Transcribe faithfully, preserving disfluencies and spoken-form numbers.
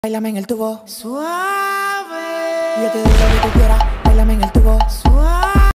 Báilame en el tubo suave. y yo te doy lo que tú quieras.